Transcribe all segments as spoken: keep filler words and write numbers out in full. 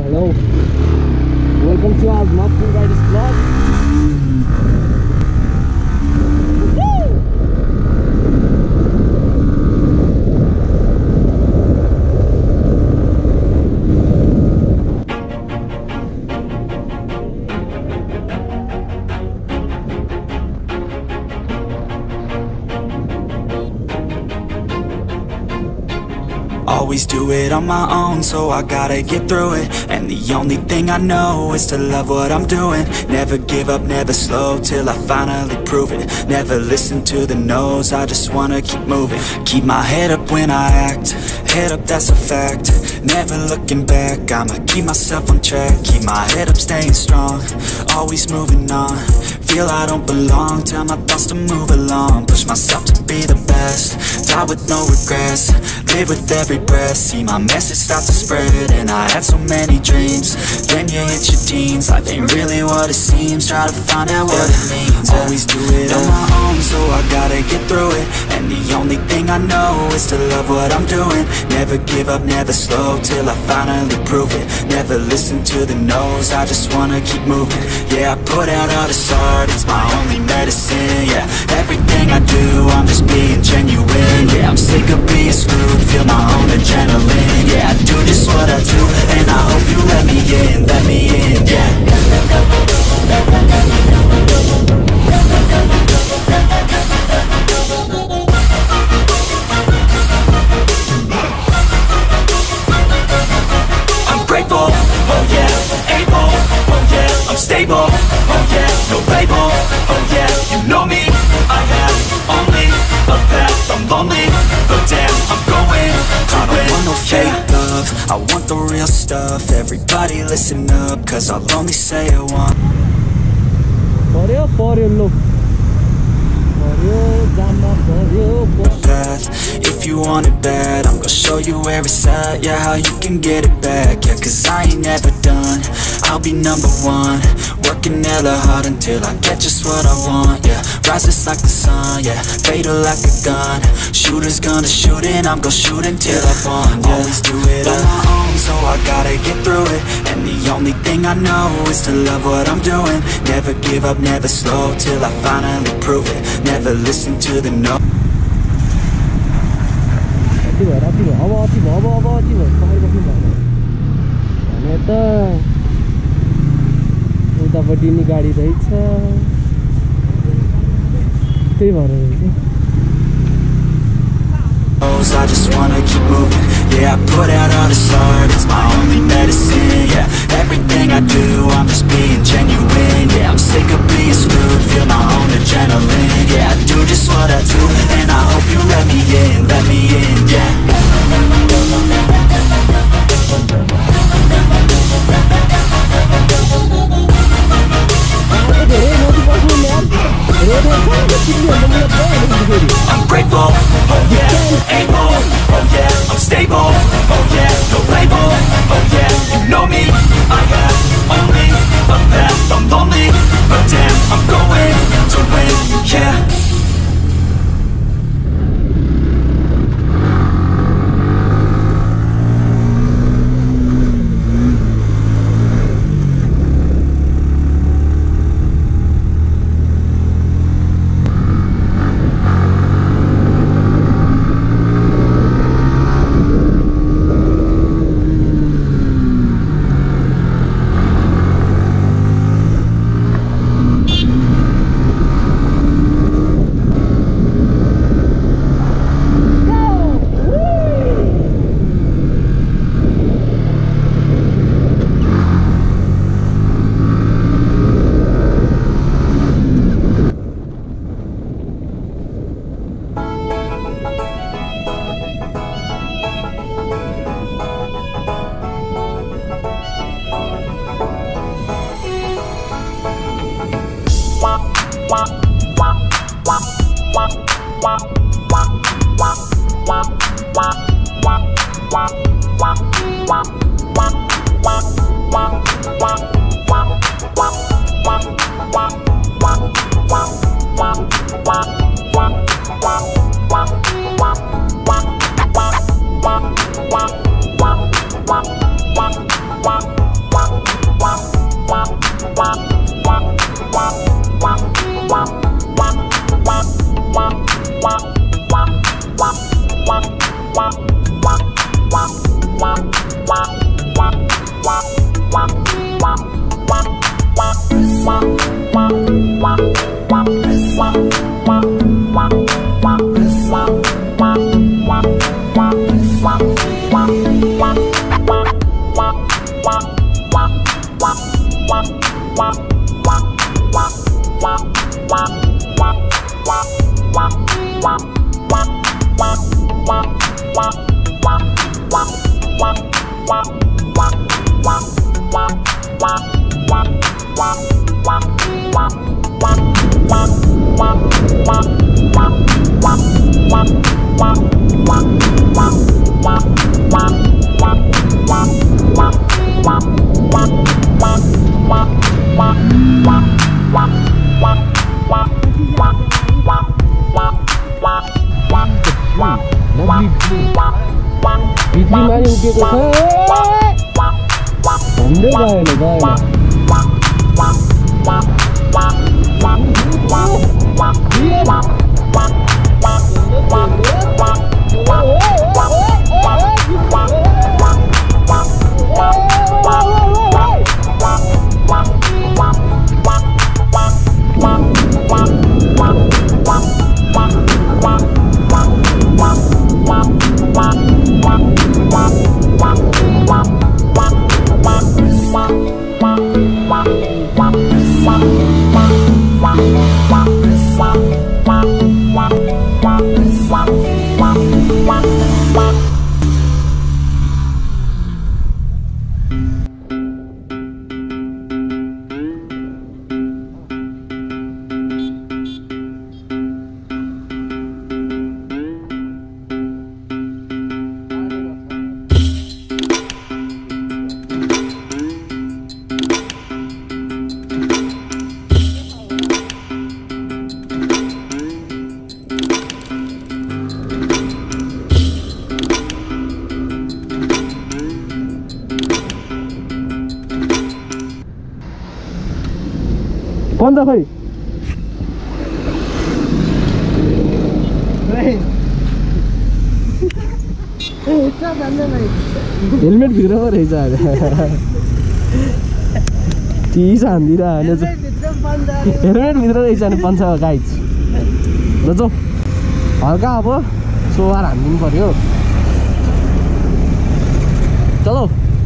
Hello, welcome to our Nagpur Riders vlog. Always do it on my own, so I gotta get through it. And the only thing I know is to love what I'm doing. Never give up, never slow, till I finally prove it. Never listen to the no's, I just wanna keep moving. Keep my head up when I act, head up, that's a fact. Never looking back, I'ma keep myself on track. Keep my head up, staying strong, always moving on. Feel I don't belong, tell my thoughts to move along. Push myself to be the best, die with no regrets. Live with every breath, see my message start to spread. And I had so many dreams, then you hit your teens. Life ain't really what it seems, try to find out what it means. Always do it on my own, so I gotta get through it. And the only thing I know is to love what I'm doing. Never give up, never slow, till I finally prove it. Never listen to the no's, I just wanna keep moving. Yeah, I put out all this art, it's my only medicine. Yeah, everything I do, I'm just being genuine. Yeah, I'm sick of being screwed, feel my own adrenaline. Yeah, I do just what I do, and I hope you let me in, let me in, yeah. I'm grateful, oh yeah, able, oh yeah, I'm stable, oh yeah, no label, oh yeah, you know me, I have only a path, I'm lonely, but damn, I'm going to I don't want no fake love, I want the real stuff. Everybody listen up, cause I'll only say it once. Paryo, paryo, look. Paryo, jama, paryo, path. If you want it bad, I'm gonna show you where it's at. Yeah, how you can get it back. Yeah, cause I ain't never done, I'll be number one. Working hella hard until I get just what I want. Yeah, rises like the sun, yeah, fatal like a gun. Shooter's gonna shoot and I'm gonna shoot until I won. Yeah, always do it on my own, so I gotta get through it. And the only thing I know is to love what I'm doing. Never give up, never slow, till I finally prove it. Never listen to the no. अति भयो, अति भयो, अब अति भयो, अब अब अति भयो, तपाईँ बस्नु भएन भने त उतापट्टि नि गाडी रहेछ, त्यही भएर रहेछ। I just wanna keep moving. Yeah, I put out all this art, it's my only medicine. Yeah, everything I do, I'm just being genuine. Yeah, I'm sick of being screwed, feel my own adrenaline. Yeah, I do just what I do, and I hope you let me in, let me in, yeah. I'm grateful, oh yeah, able, oh yeah, I'm stable, oh yeah, no label, oh yeah, you know me, I have only a path, I'm lonely, but damn, I'm going to win, yeah. भित्रीमा उभिएको छ झन्डै गएन गएन पन्जा खै helmet भित्र पो रहेछ चिज हान्दिएर हानेछ हेलमेट भित्र रहेछ अनि पन्जा गाइज ल जाउँ हल्का अब सोवार हानिदिनु पर्यो चलो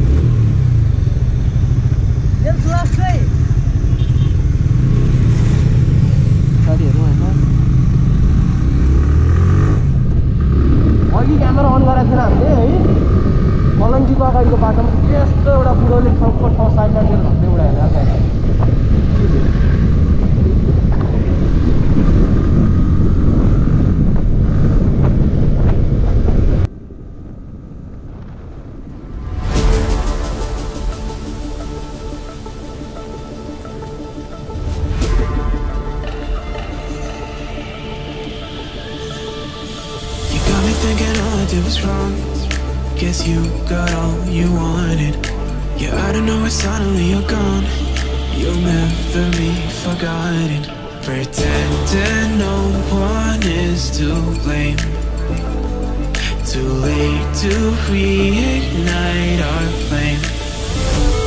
साथीहरू होइन अघि क्यामेरा अन गराएको थिएन हामीले है मलङ्गीको अगाडिको बाटोमा त्यस्तो एउटा बुढोले ठाउँको ठाउँ साइडमा लिएर भन्दै उडाएर Thinking all I did was wrong. Guess you got all you wanted. Yeah, I don't know why suddenly you're gone. You'll never be forgotten. Pretending no one is to blame. Too late to reignite our flame.